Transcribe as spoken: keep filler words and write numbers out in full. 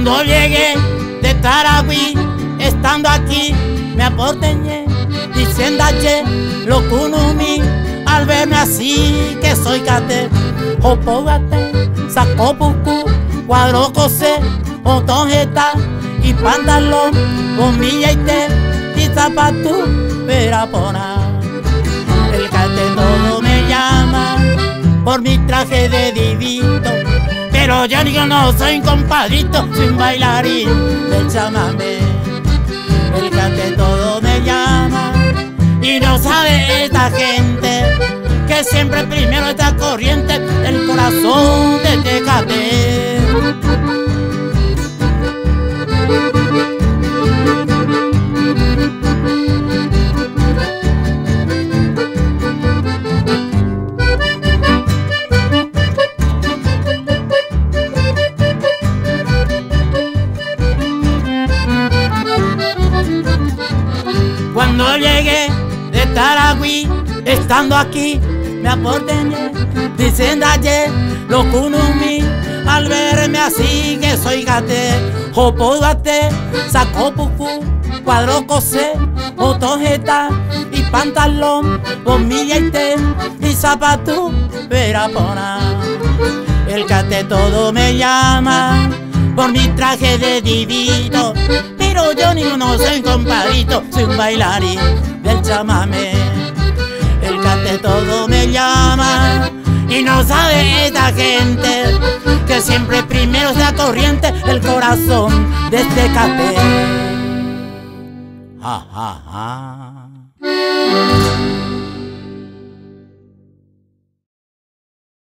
Cuando llegué de Taragüí, estando aquí, me aporteñé, diciendo ayer lo kunumi, al verme así que soy cate, jopogate, sacó pucu, cuadro cosé, otonjeta y pantalón, bombilla y té, y zapato, verapona. El cate todo me llama por mi traje de divito, pero yo digo no soy un compadrito, soy un bailarín del chamamé. El cante todo me llama y no sabe esta gente que siempre primero está corriente el corazón de Tecate. Cuando llegué de Taragüí, estando aquí, me aporteñé, diciendo ayer lo kunumi, al verme así que soy gate, jopogate, sacó pucu, cuadro cosé, otojeta y pantalón, bombilla y té, y zapato, verapona. El cate todo me llama por mi traje de divino, pero yo ni uno soy un compadrito, soy un bailarín del chamamé. El cante todo me llama y no sabe esta gente que siempre primero está corriente el corazón de este café. Ja, ja, ja.